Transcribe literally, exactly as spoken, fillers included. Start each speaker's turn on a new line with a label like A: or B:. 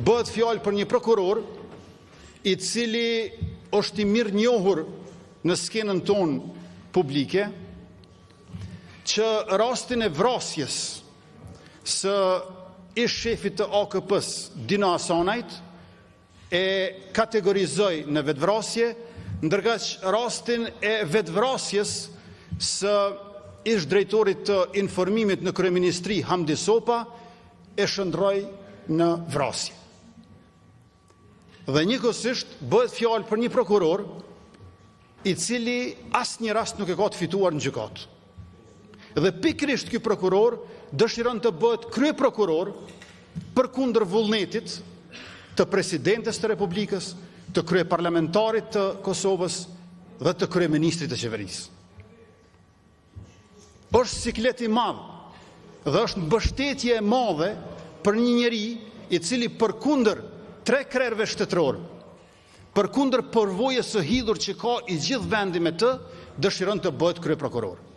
A: bëhet fjalë për një prokuror i cili është i mirë njohur në skenën tonë publike, që rastin e vrasjes së ish shefit të A K P-s Dina Hasanajt e kategorizoi në vetvrasje, ndërkaq rastin e vetvrasjes së ish drejtorit të informimit në Kryeministri Hamdi Sopa e shndroi në vrasje. Dhe njëkohësisht bëhet fjalë për një prokuror i cili asnjë rast nuk e ka të fituar në gjykatë. Dhe pikërisht ky prokuror dëshiron të bëhet kryeprokuror përkundër vullnetit të presidentes të Republikës, të kryeparlamentarit të Kosovës dhe të kryeministrit të qeverisë. Është siklet i madh dhe është mbështetje e madhe për një njeri i cili përkundër tre krerëve shtetëror, përkundër përvojës së hidhur që ka i gjithë vendi me të, dëshiron të bëhet kryeprokuror.